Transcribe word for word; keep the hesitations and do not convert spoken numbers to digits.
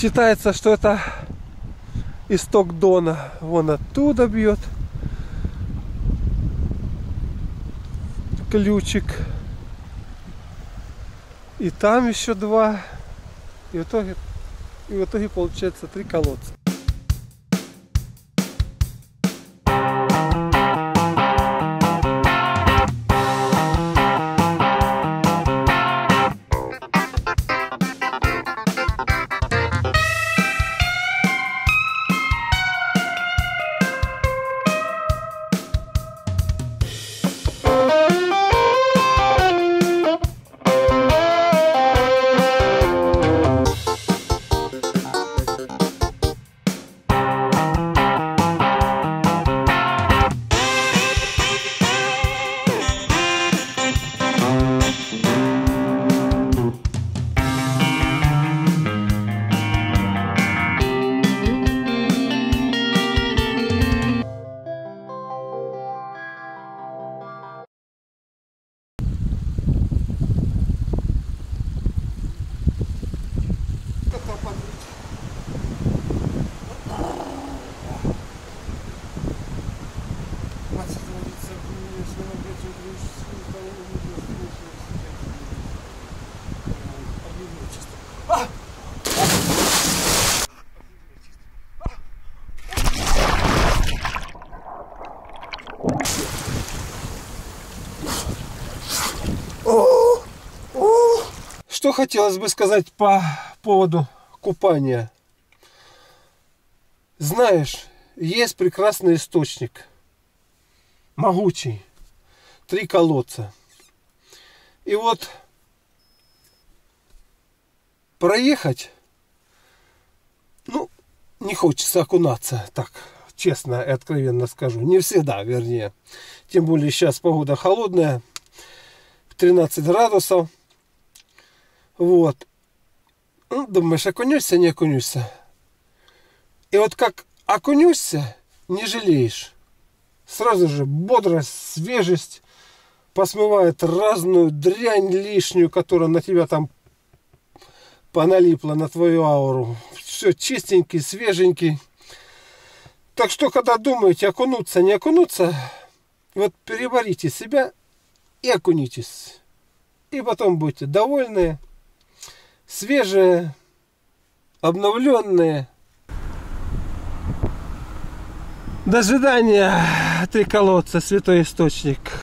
Считается, что это исток Дона. Вон оттуда бьет ключик. И там еще два. И в итоге, и в итоге получается три колодца. Что хотелось бы сказать по поводу купания. Знаешь, есть прекрасный источник, могучий, три колодца. И вот проехать, ну, не хочется окунаться, так, честно и откровенно скажу. Не всегда, вернее. Тем более сейчас погода холодная, тринадцать градусов. Вот. Ну, думаешь, окунешься, не окунешься. И вот как окунешься, не жалеешь. Сразу же бодрость, свежесть посмывает разную дрянь лишнюю, которая на тебя там поналипла, на твою ауру. Все чистенький, свеженький. Так что, когда думаете окунуться, не окунуться, вот переборите себя и окунитесь. И потом будете довольны, свежие, обновленные. До свидания, три колодца, святой источник.